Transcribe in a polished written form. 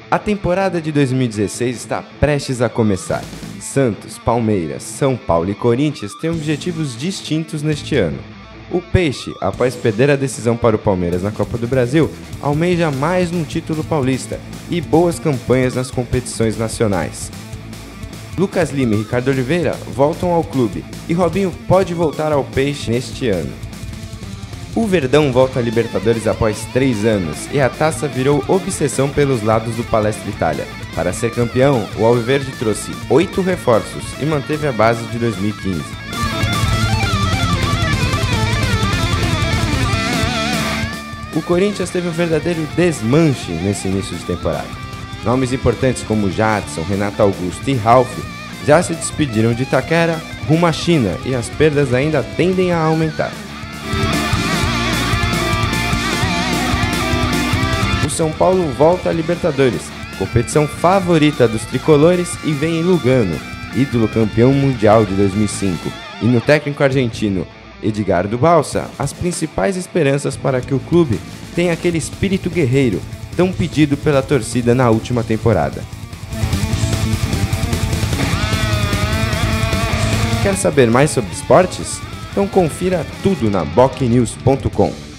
A temporada de 2016 está prestes a começar. Santos, Palmeiras, São Paulo e Corinthians têm objetivos distintos neste ano. O Peixe, após perder a decisão para o Palmeiras na Copa do Brasil, almeja mais um título paulista e boas campanhas nas competições nacionais. Lucas Lima e Ricardo Oliveira voltam ao clube e Robinho pode voltar ao Peixe neste ano. O Verdão volta à Libertadores após 3 anos e a taça virou obsessão pelos lados do Palestra Itália. Para ser campeão, o Alviverde trouxe 8 reforços e manteve a base de 2015. O Corinthians teve um verdadeiro desmanche nesse início de temporada. Nomes importantes como Jadson, Renato Augusto e Ralf já se despediram de Itaquera rumo à China e as perdas ainda tendem a aumentar. O São Paulo volta à Libertadores, competição favorita dos tricolores, e vem em Lugano, ídolo campeão mundial de 2005, e no técnico argentino Edgardo Balsa, as principais esperanças para que o clube tenha aquele espírito guerreiro tão pedido pela torcida na última temporada. Quer saber mais sobre esportes? Então confira tudo na bocnews.com.